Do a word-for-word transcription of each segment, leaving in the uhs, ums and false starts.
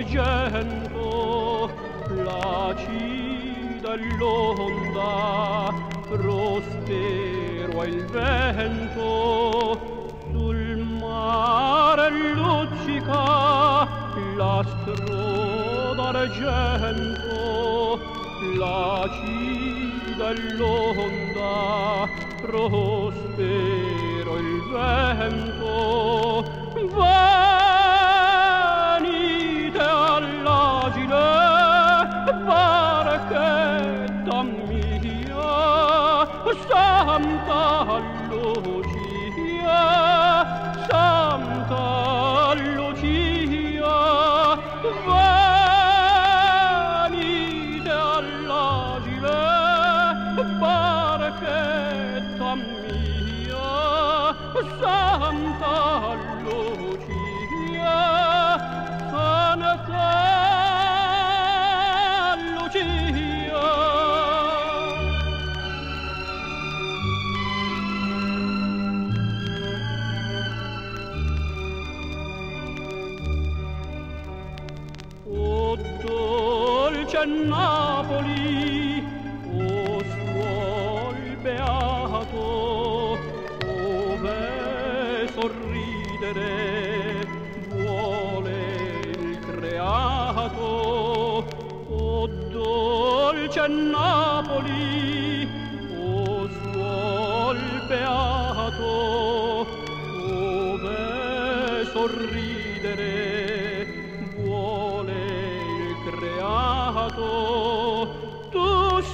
d'argento, placida l'onda, prospero è il vento, sul mare luccica l'astro d'argento, placida l'onda, prospero il vento. Venite all'agile, barchetta mia, Santa Lucia, Santa Lucia. Venite all'agile, barchetta mia, Santa Lucia, Santa Lucia. O dolce Napoli, o suol beato, ove sorridere vuole il creato. O dolce Napoli, o suol beato, ove sorridere vuole il creato. Tu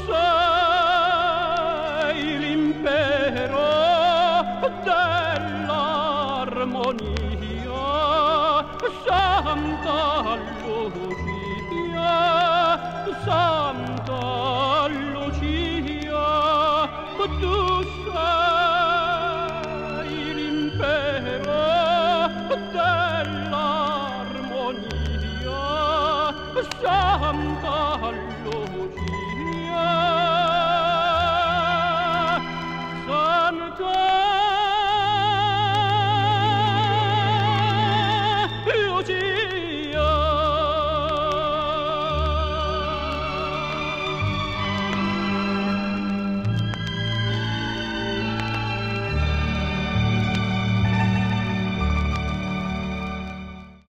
sei l'impero dell'armonia, Santa Lucia, Santa Lucia. Tu sei l'impero dell'armonia, Santa